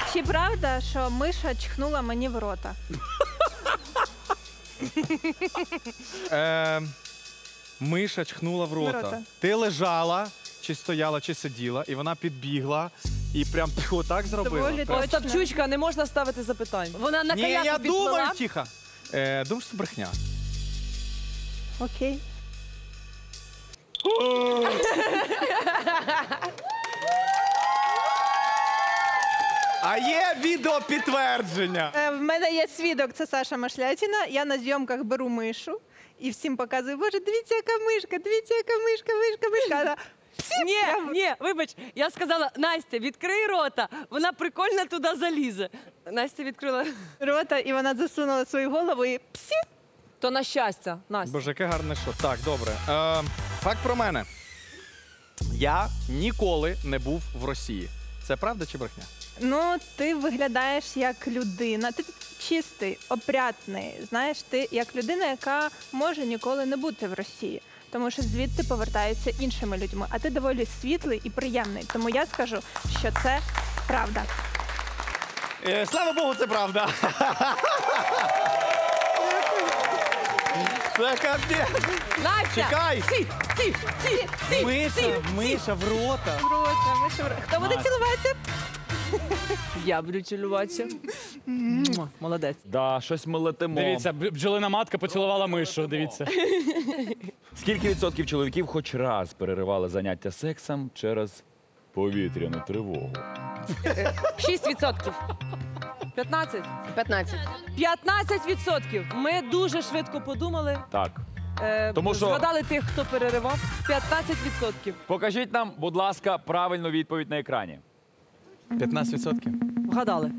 Чи правда, що миша чхнула мені в рота? Миша чхнула в рота. Ти лежала, чи стояла, чи сиділа, і вона підбігла, і прям отак зробила. Остапчучка, не можна ставити запитань. Вона на Ні, каяку я підплила. думаю, тихо. Думаю, що це брехня. Окей. А є відеопідтвердження. В мене є свідок, це Саша Машлятіна. Я на зйомках беру мишу і всім показую, боже, дивіться, яка мишка, дивіться, яка мишка. Вона, Ні, вибач, я сказала, Настя, відкрий рота, вона прикольно туди залізе. Настя відкрила. рота, і вона засунула свою голову і псі. То на щастя, Настя. Боже, яке гарне шо. Так, добре. Факт про мене. Я ніколи не був в Росії. Це правда чи брехня? Ну, ти виглядаєш як людина. Ти чистий, опрятний. Знаєш, ти як людина, яка може ніколи не бути в Росії. Тому що звідти повертаються іншими людьми. А ти доволі світлий і приємний. Тому я скажу, що це правда. Слава Богу, це правда. Це капець. Настя! Чекай. Миша в рота. Рота, миша в рота. Хто буде цілуватися? Я буду цілуватися. Молодець. Да, щось ми летимо. Дивіться, бджолина матка поцілувала мишу, дивіться. Скільки відсотків чоловіків хоч раз переривали заняття сексом через повітряну тривогу? 6%. 15? 15. 15%. Ми дуже швидко подумали. Так. Тому що- Згадали тих, хто переривав. 15%. Покажіть нам, будь ласка, правильну відповідь на екрані. 15%. Вгадали.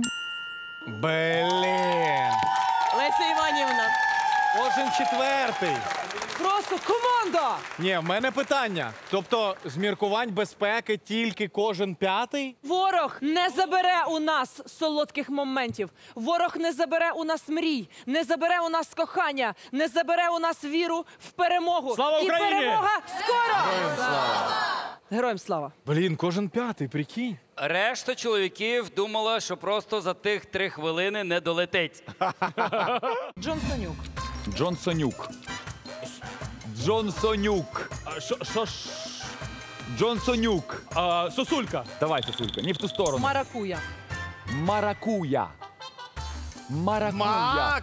Блін. Леся Іванівна. Кожен четвертий. Просто команда! Ні, в мене питання. Тобто, з міркувань безпеки тільки кожен п'ятий? Ворог не забере у нас солодких моментів. Ворог не забере у нас мрій, не забере у нас кохання, не забере у нас віру в перемогу. Слава Україні! І перемога скоро! Героям слава! Блін, кожен п'ятий, прикинь. Решта чоловіків думала, що просто за тих 3 хвилини не долетить. Джонсонюк. Джонсонюк. Джонсонюк. Що ж? Джонсонюк. Сосулька. Давай, Сосулька, не в ту сторону. Маракуя. Маракуя. Маракуя.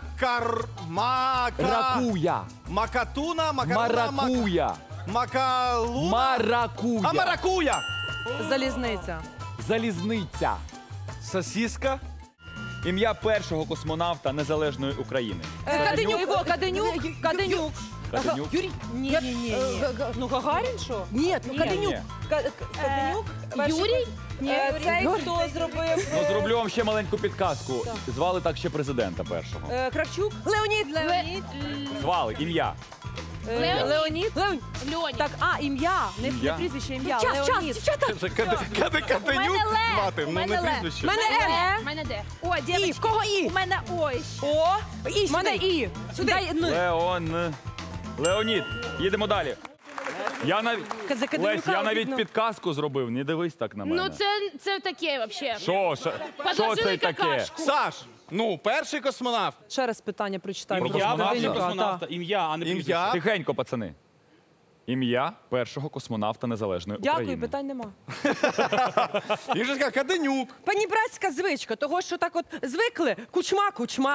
Ракуя. Макатуна, Маракуя. Макалуна. Маракуя. А маракуя! Залізниця. Залізниця. Сосіска. Ім'я першого космонавта Незалежної України. Каденюк. Каденюк. Каденюк. Юрій? Ні. Ну, Гагарін, що? Ні, Каденюк. Каденюк? Юрій? Цей, хто зробив... Ну, зроблю вам ще маленьку підказку. Звали так ще президента першого. Кравчук? Леонід. Звали, ім'я. Леонід? Льоні. Так, ім'я. Не Ім'я? прізвище, ім'я. Час, Леонід. дівчата. Каденюк звати, ну не прізвище. Мене Мене де? О, дівчатки, в кого І? у мене ой. О, І, мене І. Дай, Леонід. Їдемо далі. За Каденюка Лесь, я навіть видно. підказку зробив. Не дивись так на мене. Ну це таке взагалі. Що це Подложили таке? какашку. Саш, ну, перший космонавт. Ще раз питання прочитай. Про Ім'я космонавта? першого Каденюка, космонавта. Ім'я, а не прізвище. Ім'я. Тихенько, пацани. Ім'я першого космонавта Незалежної Дякую, України. питань нема. Він же сказав Каденюк. Панібратська звичка, того, що так от звикли, кучма.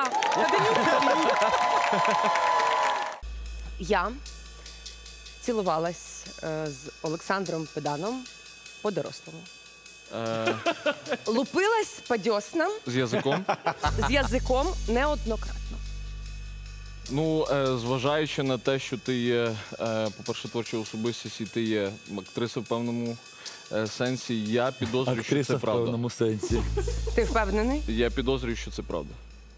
Я цілувалась з Олександром Педаном по-дорослому. Лупилась по дьоснам З язиком. з язиком неоднократно. Ну, зважаючи на те, що ти є, по-перше, творча особистість, і ти є актриса в певному сенсі, я підозрюю, що це правда. сенсі. Ти впевнений? Я підозрюю, що це правда.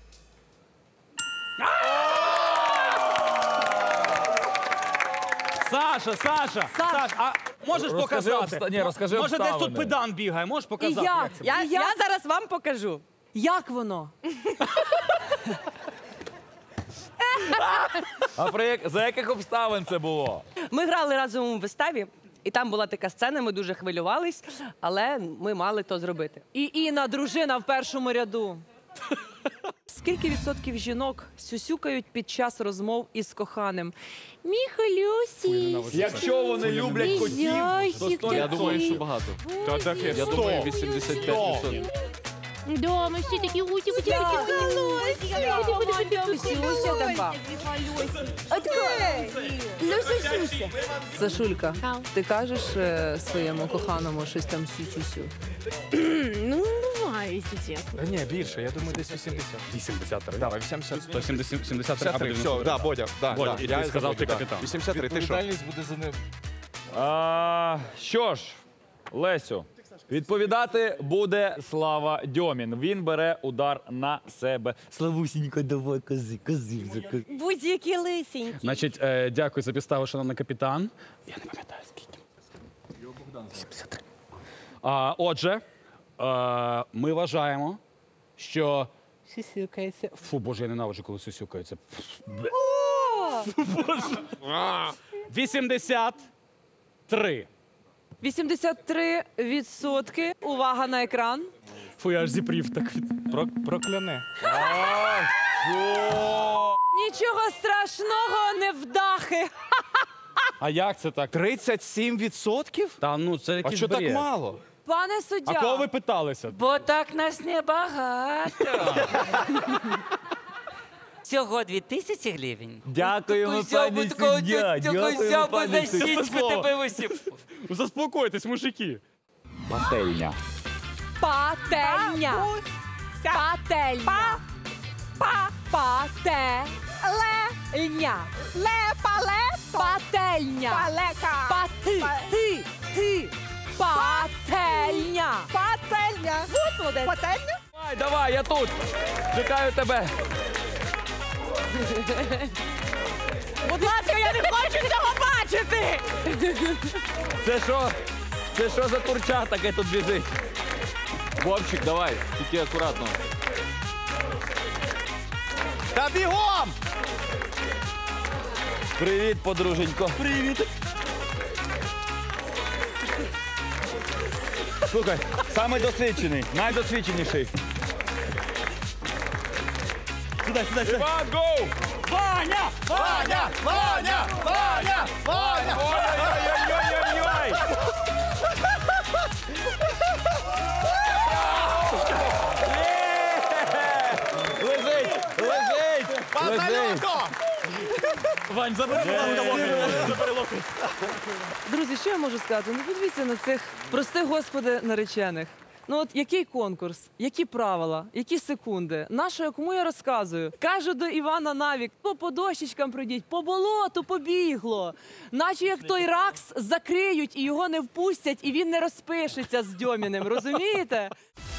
Саша, а можеш показати? розкажи Може, десь тут обставини. педан бігає, можеш І показати? я, як це? я зараз вам покажу. Як воно? А за яких обставин це було? Ми грали разом у виставі, І там була така сцена, ми дуже хвилювались, але ми мали то зробити. І Інна, дружина в першому ряду. Скільки відсотків жінок сюсюкають під час розмов із коханим? Мій Халюсі, Якщо вони люблять котів, то Я думаю, що багато. Я думаю, 85%. Да, мы все такие Сашулька, ти кажеш своєму коханому щось там сю-сю-сю? Ну, бывает, если честно. Ні, більше, я думаю, десь 80. 83. Давай, 80. 173 або 73, все, 93. да, Бодя, да, Бодя, да. і ти сказав, ти капітан. 83, ти що? Відповідальність буде за ним. Що ж, Лесю, відповідати буде Слава Дьомін. Він бере удар на себе. Славусінько, давай, кози. Будь-які лисенькі. Значить, дякую за підставу, шановний капітан. Я не пам'ятаю, скільки. 83. Отже, ми вважаємо, що сюсюкається. Фу, Боже, я ненавиджу, коли сюсюкається. 83. 83%. Увага на екран. Фу, я аж зіпрів так. Прокляни. Нічого страшного, невдахи. А як це так? 37%? Та ну, це А якийсь що так бред. мало? Пане А суддя, кого ви питалися? Бо так нас небагато. Всього 2000 гривень. Дякуємо, пані суддя. Дякуємо, пані суддя. Заспокойтесь, мужики. Пательня. пательня. Пательня. Пательня. Пательня. Ти. Пательня. Давай, я тут. Чекаю тебе. Будь ласка, я не хочу цього бачити! Це що за курча таке тут біжить? Вовчик, давай, тільки акуратно. Та бігом! Привіт, подруженько. Привіт. Слухай, самий досвідчений, найдосвідченіший. Сюди. Іван, гоу! Ваня! Ваня! Ваня! Ваня! Ваня! Ой-ой-ой-ой-ой! Лежить! Вань, забери, будь ласка, локоть. Друзі, що я можу сказати? Ну, подивіться на цих, прости господи, наречених. Ну от який конкурс, які правила, які секунди? Нащо, кому я розказую? Кажу до Івана Навік, по дощечкам пройдіть, по болоту побігло. Наче як той ракс закриють і його не впустять, і він не розпишеться з Дьоміним, розумієте?